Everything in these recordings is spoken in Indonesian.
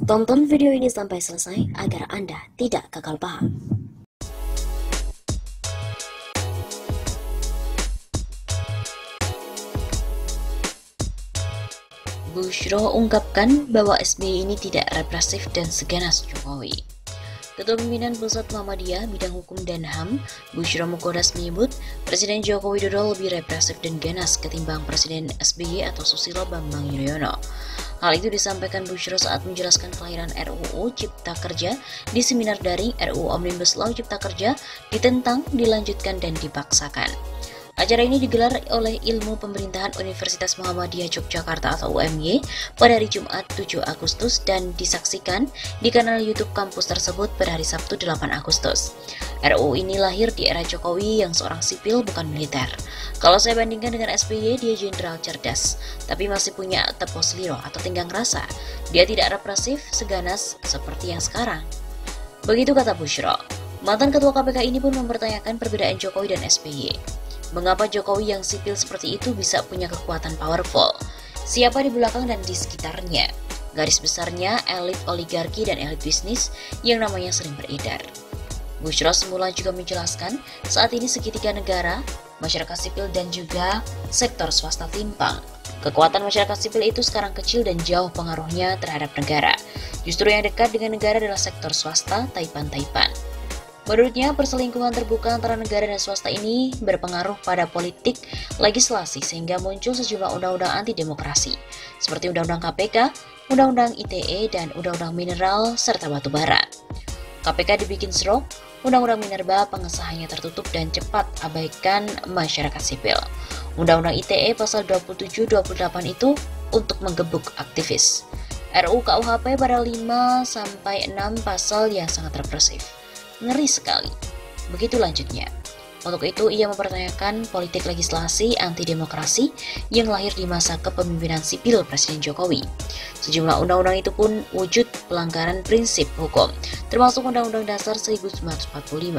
Tonton video ini sampai selesai agar Anda tidak gagal paham. Bushro ungkapkan bahwa SBY ini tidak represif dan seganas Jokowi. Ketua Pimpinan Pusat Muhammadiyah Bidang Hukum dan HAM, Bushro Mukodas menyebut Presiden Joko Widodo lebih represif dan ganas ketimbang Presiden SBY atau Susilo Bambang Yudhoyono. Hal itu disampaikan Bushro saat menjelaskan kelahiran RUU Cipta Kerja di seminar daring RUU Omnibus Law Cipta Kerja ditentang, dilanjutkan, dan dipaksakan. Acara ini digelar oleh Ilmu Pemerintahan Universitas Muhammadiyah Yogyakarta atau UMY pada hari Jumat 7 Agustus dan disaksikan di kanal YouTube kampus tersebut pada hari Sabtu 8 Agustus. RUU ini lahir di era Jokowi yang seorang sipil bukan militer. Kalau saya bandingkan dengan SBY, dia jenderal cerdas, tapi masih punya tepos liro atau tenggang rasa. Dia tidak represif, seganas seperti yang sekarang. Begitu kata Bushro. Mantan Ketua KPK ini pun mempertanyakan perbedaan Jokowi dan SBY. Mengapa Jokowi yang sipil seperti itu bisa punya kekuatan powerful? Siapa di belakang dan di sekitarnya? Garis besarnya elit oligarki dan elit bisnis yang namanya sering beredar. Bushro semula juga menjelaskan saat ini segitiga negara, masyarakat sipil dan juga sektor swasta timpang. Kekuatan masyarakat sipil itu sekarang kecil dan jauh pengaruhnya terhadap negara. Justru yang dekat dengan negara adalah sektor swasta, taipan-taipan. Menurutnya, perselingkuhan terbuka antara negara dan swasta ini berpengaruh pada politik legislasi sehingga muncul sejumlah undang-undang anti-demokrasi seperti Undang-Undang KPK, Undang-Undang ITE, dan Undang-Undang Mineral serta batu bara. KPK dibikin serok, Undang-Undang Minerba pengesahannya tertutup dan cepat abaikan masyarakat sipil. Undang-Undang ITE pasal 27-28 itu untuk menggebuk aktivis. RUU KUHP pada 5-6 pasal yang sangat represif. Ngeri sekali. Begitu lanjutnya. Untuk itu, ia mempertanyakan politik legislasi anti-demokrasi yang lahir di masa kepemimpinan sipil Presiden Jokowi. Sejumlah undang-undang itu pun wujud pelanggaran prinsip hukum, termasuk Undang-Undang Dasar 1945.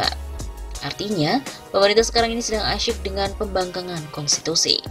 Artinya, pemerintah sekarang ini sedang asyik dengan pembangkangan konstitusi.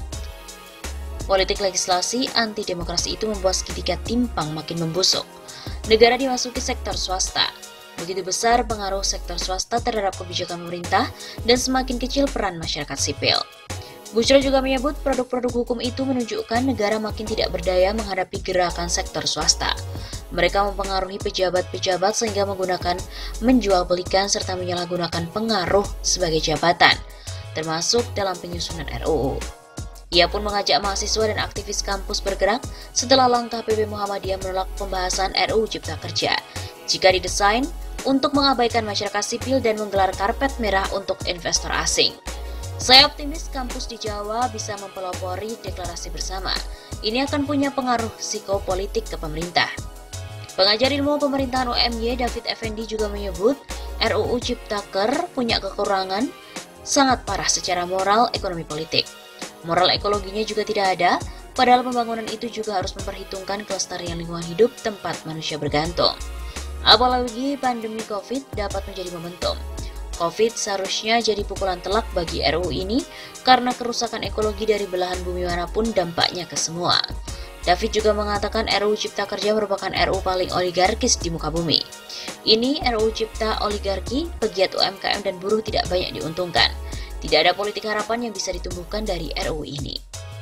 Politik legislasi anti-demokrasi itu membuat segitiga timpang makin membusuk. Negara dimasuki sektor swasta. Begitu besar pengaruh sektor swasta terhadap kebijakan pemerintah dan semakin kecil peran masyarakat sipil. Bushro juga menyebut produk-produk hukum itu menunjukkan negara makin tidak berdaya menghadapi gerakan sektor swasta. Mereka mempengaruhi pejabat-pejabat sehingga menggunakan menjual belikan serta menyalahgunakan pengaruh sebagai jabatan, termasuk dalam penyusunan RUU. Ia pun mengajak mahasiswa dan aktivis kampus bergerak setelah langkah PP Muhammadiyah menolak pembahasan RUU Cipta Kerja jika didesain untuk mengabaikan masyarakat sipil dan menggelar karpet merah untuk investor asing. Saya optimis kampus di Jawa bisa mempelopori deklarasi bersama. Ini akan punya pengaruh psikopolitik ke pemerintah. Pengajar ilmu pemerintahan UMY David Effendi juga menyebut RUU Ciptaker punya kekurangan sangat parah secara moral, ekonomi, politik. Moral ekologinya juga tidak ada, padahal pembangunan itu juga harus memperhitungkan kelestarian lingkungan hidup tempat manusia bergantung. Apalagi pandemi COVID dapat menjadi momentum. COVID seharusnya jadi pukulan telak bagi RUU ini karena kerusakan ekologi dari belahan bumi manapun dampaknya ke semua. David juga mengatakan RUU Cipta Kerja merupakan RUU paling oligarkis di muka bumi. Ini RUU Cipta Oligarki, pegiat UMKM dan buruh tidak banyak diuntungkan. Tidak ada politik harapan yang bisa ditumbuhkan dari RUU ini.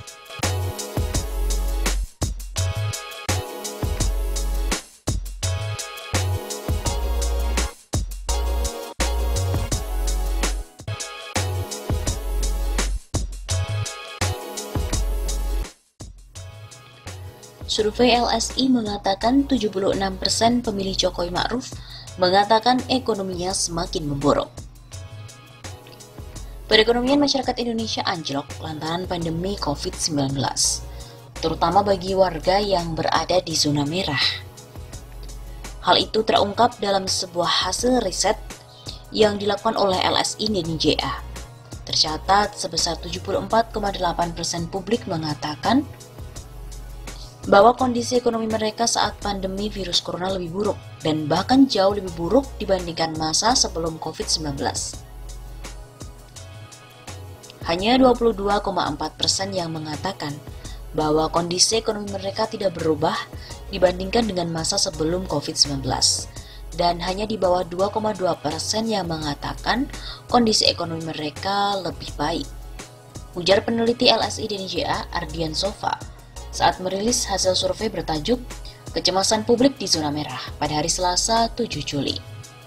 Survei LSI mengatakan 76% pemilih Jokowi Ma'ruf mengatakan ekonominya semakin memburuk. Perekonomian masyarakat Indonesia anjlok lantaran pandemi COVID-19, terutama bagi warga yang berada di zona merah. Hal itu terungkap dalam sebuah hasil riset yang dilakukan oleh LSI dan JA. Tercatat sebesar 74,8% publik mengatakan bahwa kondisi ekonomi mereka saat pandemi virus corona lebih buruk dan bahkan jauh lebih buruk dibandingkan masa sebelum COVID-19. Hanya 22,4% yang mengatakan bahwa kondisi ekonomi mereka tidak berubah dibandingkan dengan masa sebelum COVID-19. Dan hanya di bawah 2,2% yang mengatakan kondisi ekonomi mereka lebih baik. Ujar peneliti LSI DNJA Ardian Sofa saat merilis hasil survei bertajuk Kecemasan Publik di Zona Merah pada hari Selasa 7 Juli.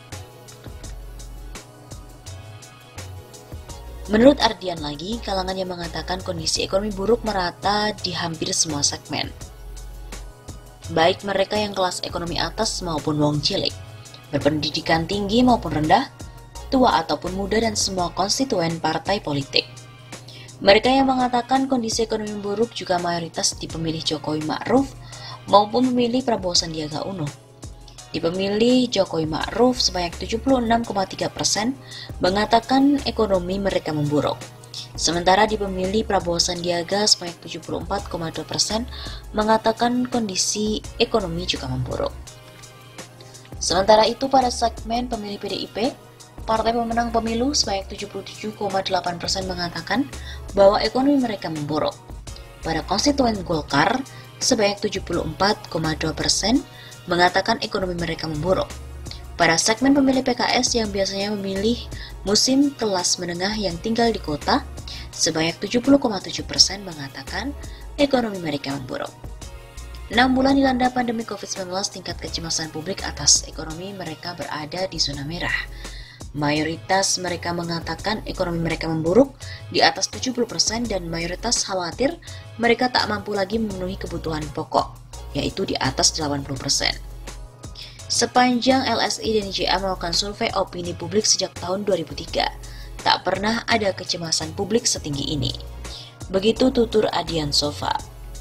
Menurut Ardian lagi, kalangan yang mengatakan kondisi ekonomi buruk merata di hampir semua segmen. Baik mereka yang kelas ekonomi atas maupun wong cilik, berpendidikan tinggi maupun rendah, tua ataupun muda dan semua konstituen partai politik. Mereka yang mengatakan kondisi ekonomi buruk juga mayoritas di pemilih Jokowi Ma'ruf maupun pemilih Prabowo Sandiaga Uno. Di pemilih Jokowi Ma'ruf sebanyak 76,3% mengatakan ekonomi mereka memburuk. Sementara di pemilih Prabowo Sandiaga sebanyak 74,2% mengatakan kondisi ekonomi juga memburuk. Sementara itu pada segmen pemilih PDIP, partai pemenang pemilu sebanyak 77,8% mengatakan bahwa ekonomi mereka memburuk. Pada konstituen Golkar, sebanyak 74,2% mengatakan ekonomi mereka memburuk. Pada segmen pemilih PKS yang biasanya memilih musim kelas menengah yang tinggal di kota, sebanyak 70,7% mengatakan ekonomi mereka memburuk. 6 bulan dilanda pandemi COVID-19, tingkat kecemasan publik atas ekonomi mereka berada di zona merah. Mayoritas mereka mengatakan ekonomi mereka memburuk di atas 70% dan mayoritas khawatir mereka tak mampu lagi memenuhi kebutuhan pokok, yaitu di atas 80%. Sepanjang LSI DNJA melakukan survei opini publik sejak tahun 2003, tak pernah ada kecemasan publik setinggi ini. Begitu tutur Ardian Sofa.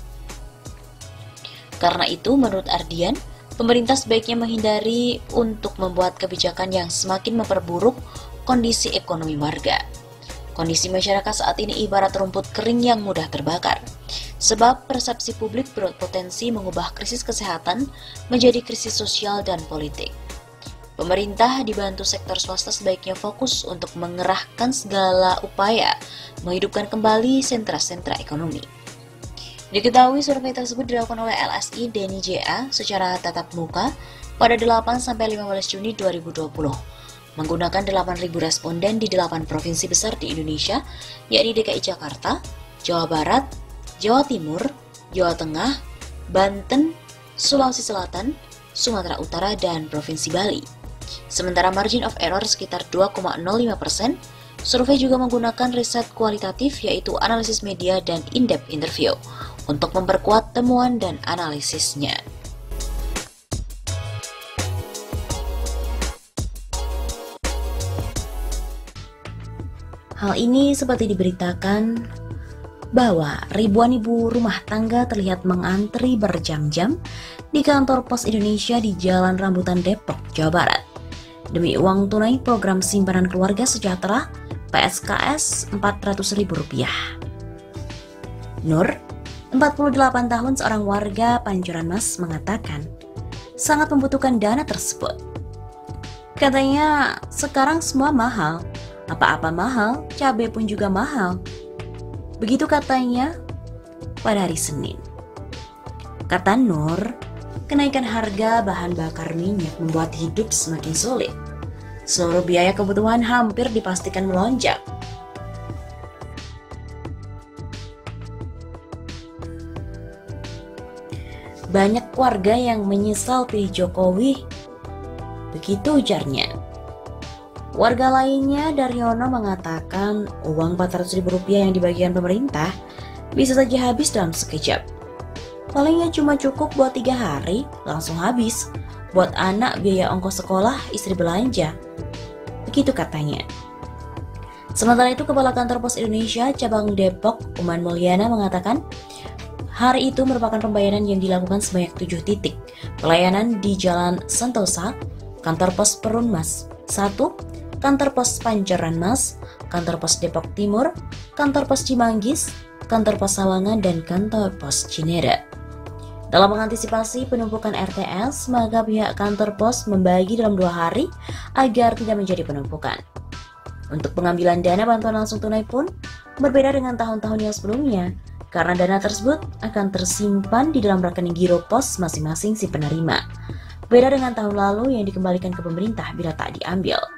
Karena itu, menurut Ardian, pemerintah sebaiknya menghindari untuk membuat kebijakan yang semakin memperburuk kondisi ekonomi warga. Kondisi masyarakat saat ini ibarat rumput kering yang mudah terbakar, sebab persepsi publik berpotensi mengubah krisis kesehatan menjadi krisis sosial dan politik. Pemerintah dibantu sektor swasta sebaiknya fokus untuk mengerahkan segala upaya menghidupkan kembali sentra-sentra ekonomi. Diketahui survei tersebut dilakukan oleh LSI DNJA secara tatap muka pada 8-15 Juni 2020, menggunakan 8.000 responden di 8 provinsi besar di Indonesia, yakni DKI Jakarta, Jawa Barat, Jawa Timur, Jawa Tengah, Banten, Sulawesi Selatan, Sumatera Utara, dan Provinsi Bali. Sementara margin of error sekitar 2,05%, survei juga menggunakan riset kualitatif yaitu analisis media dan in-depth interview untuk memperkuat temuan dan analisisnya. Hal ini seperti diberitakan bahwa ribuan ibu rumah tangga terlihat mengantri berjam-jam di kantor Pos Indonesia di Jalan Rambutan Depok, Jawa Barat, demi uang tunai program simpanan keluarga sejahtera PSKS Rp400.000. Nur, 48 tahun, seorang warga Pancoran Mas, mengatakan sangat membutuhkan dana tersebut. Katanya sekarang semua mahal, apa-apa mahal, cabai pun juga mahal. Begitu katanya pada hari Senin. Kata Nur, kenaikan harga bahan bakar minyak membuat hidup semakin sulit. Seluruh biaya kebutuhan hampir dipastikan melonjak. Banyak warga yang menyesal pilih Jokowi, begitu ujarnya. Warga lainnya, Daryono, mengatakan uang Rp400.000 yang dibagikan pemerintah bisa saja habis dalam sekejap. Palingnya cuma cukup buat 3 hari, langsung habis. Buat anak biaya ongkos sekolah, istri belanja. Begitu katanya. Sementara itu, Kepala Kantor Pos Indonesia Cabang Depok, Uman Mulyana, mengatakan hari itu merupakan pembayaran yang dilakukan sebanyak 7 titik pelayanan di Jalan Sentosa, Kantor Pos Perunmas 1, Kantor Pos Pancoran Mas, Kantor Pos Depok Timur, Kantor Pos Cimanggis, Kantor Pos Sawangan, dan Kantor Pos Cinere. Dalam mengantisipasi penumpukan RTS, maka pihak kantor pos membagi dalam 2 hari agar tidak menjadi penumpukan. Untuk pengambilan dana bantuan langsung tunai pun berbeda dengan tahun-tahun yang sebelumnya. karena dana tersebut akan tersimpan di dalam rekening giro pos masing-masing si penerima. Beda dengan tahun lalu yang dikembalikan ke pemerintah bila tak diambil.